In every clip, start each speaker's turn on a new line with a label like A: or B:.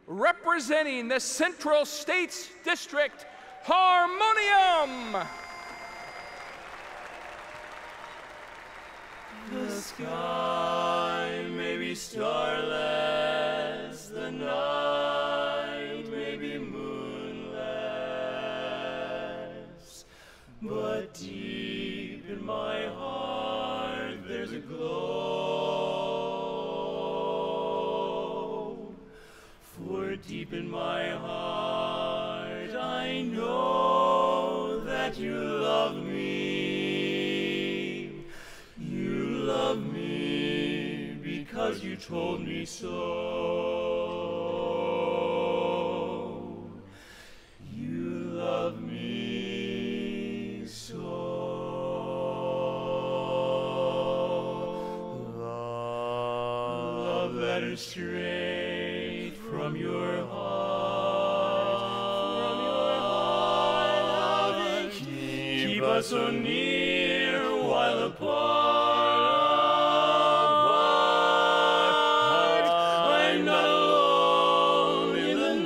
A: representing the Central States District, Harmonium.
B: The sky may be starless, the night may be moonless, but deep in my heart there's a glow. For deep in my heart I know that you love me. You love me because you told me so. You love me so. Love that is straight from your heart. Keep us so near while apart. I'm not alone in the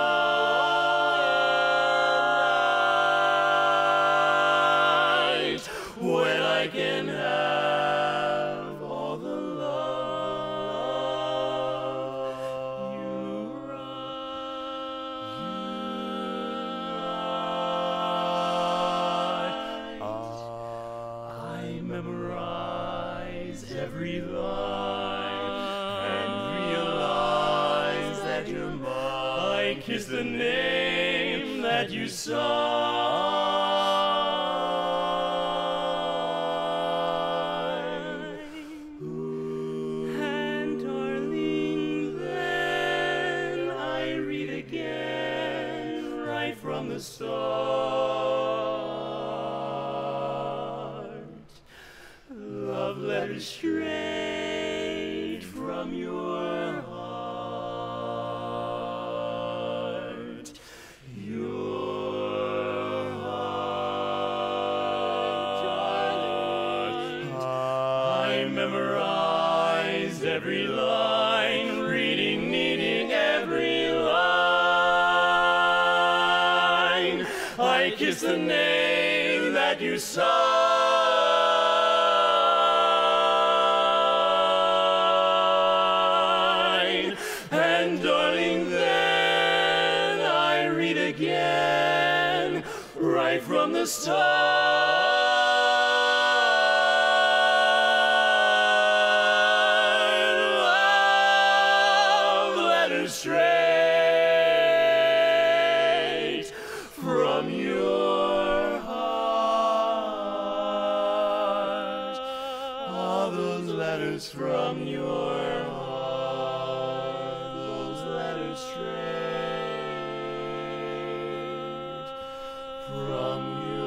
B: night when I can have all the love you write. I memorize every line and realize that you're mine. I kiss the name that you sign. And darling, then I read again right from the start. Love letters straight from your heart. Your heart. I memorized every line, reading, needing every line. I kiss the name that you sign. And darling, then I read again, right from the start. Love letters straight from your heart. All those letters from your heart. Those letters straight from your